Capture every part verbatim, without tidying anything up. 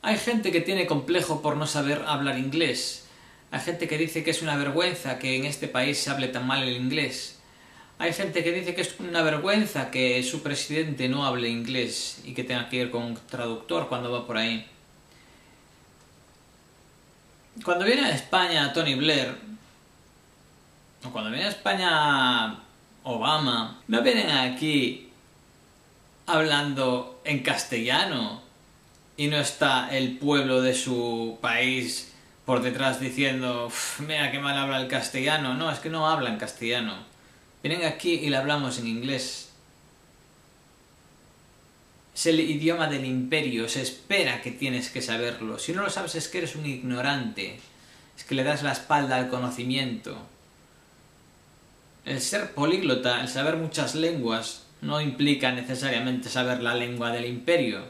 Hay gente que tiene complejo por no saber hablar inglés. Hay gente que dice que es una vergüenza que en este país se hable tan mal el inglés. Hay gente que dice que es una vergüenza que su presidente no hable inglés y que tenga que ir con un traductor cuando va por ahí. Cuando viene a España Tony Blair, o cuando viene a España Obama, no vienen aquí hablando en castellano y no está el pueblo de su país por detrás diciendo mira qué mal habla el castellano. No, es que no hablan castellano. Vienen aquí y le hablamos en inglés. Es el idioma del imperio, se espera que tienes que saberlo. Si no lo sabes es que eres un ignorante, es que le das la espalda al conocimiento. El ser políglota, el saber muchas lenguas, no implica necesariamente saber la lengua del imperio.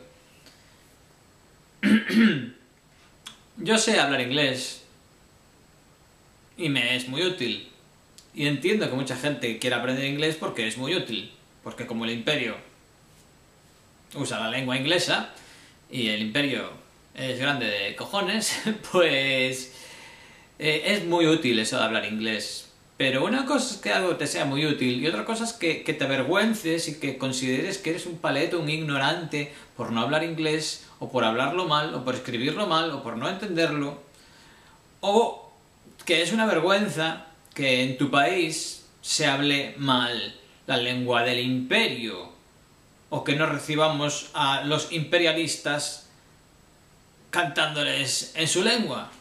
Yo sé hablar inglés y me es muy útil. Y entiendo que mucha gente quiera aprender inglés porque es muy útil. Porque como el imperio usa la lengua inglesa y el imperio es grande de cojones, pues eh, es muy útil eso de hablar inglés. Pero una cosa es que algo te sea muy útil y otra cosa es que, que te avergüences y que consideres que eres un paleto, un ignorante por no hablar inglés o por hablarlo mal o por escribirlo mal o por no entenderlo, o que es una vergüenza que en tu país se hable mal la lengua del imperio o que no recibamos a los imperialistas cantándoles en su lengua.